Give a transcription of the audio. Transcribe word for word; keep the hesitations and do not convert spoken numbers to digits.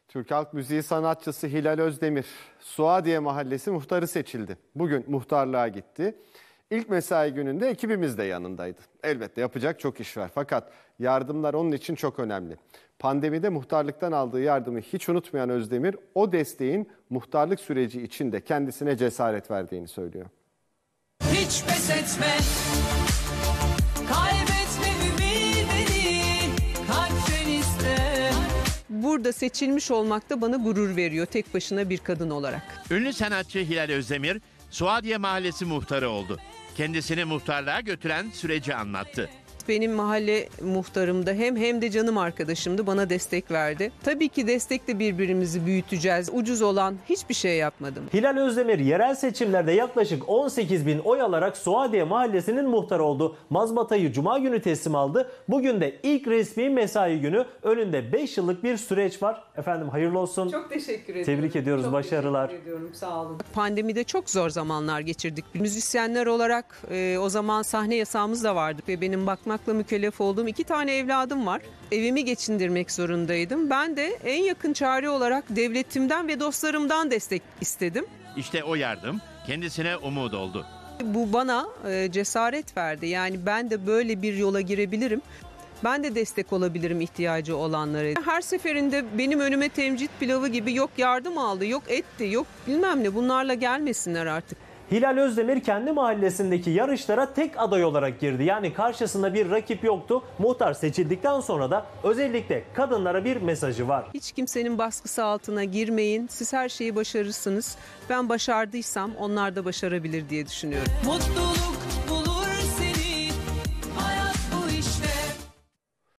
Türk Halk Müziği sanatçısı Hilal Özdemir, Suadiye Mahallesi muhtarı seçildi. Bugün muhtarlığa gitti. İlk mesai gününde ekibimiz de yanındaydı. Elbette yapacak çok iş var fakat yardımlar onun için çok önemli. Pandemide muhtarlıktan aldığı yardımı hiç unutmayan Özdemir, o desteğin muhtarlık süreci içinde kendisine cesaret verdiğini söylüyor. Hiç pes etme, kaybetme ümidini, kalpten iste. Burada seçilmiş olmak da bana gurur veriyor tek başına bir kadın olarak. Ünlü sanatçı Hilal Özdemir, Suadiye Mahallesi muhtarı oldu. Kendisini muhtarlığa götüren süreci anlattı. Benim mahalle muhtarım da hem hem de canım arkadaşımdı, bana destek verdi. Tabii ki destekle birbirimizi büyüteceğiz. Ucuz olan hiçbir şey yapmadım. Hilal Özdemir yerel seçimlerde yaklaşık on sekiz bin oy alarak Suadiye Mahallesi'nin muhtarı oldu. Mazbatayı Cuma günü teslim aldı. Bugün de ilk resmi mesai günü. Önünde beş yıllık bir süreç var. Efendim hayırlı olsun. Çok teşekkür ederim. Tebrik ediyoruz. Çok başarılar. Teşekkür ediyorum. Sağ olun. Pandemide çok zor zamanlar geçirdik. Müzisyenler olarak e, o zaman sahne yasağımız da vardı ve benim bakmakla mükellef olduğum iki tane evladım var. Evimi geçindirmek zorundaydım. Ben de en yakın çare olarak devletimden ve dostlarımdan destek istedim. İşte o yardım kendisine umut oldu. Bu bana e, cesaret verdi. Yani ben de böyle bir yola girebilirim. Ben de destek olabilirim ihtiyacı olanlara. Her seferinde benim önüme temcit pilavı gibi yok yardım aldı, yok etti, yok bilmem ne, bunlarla gelmesinler artık. Hilal Özdemir kendi mahallesindeki yarışlara tek aday olarak girdi. Yani karşısında bir rakip yoktu. Muhtar seçildikten sonra da özellikle kadınlara bir mesajı var. Hiç kimsenin baskısı altına girmeyin. Siz her şeyi başarırsınız. Ben başardıysam onlar da başarabilir diye düşünüyorum. Mutluluk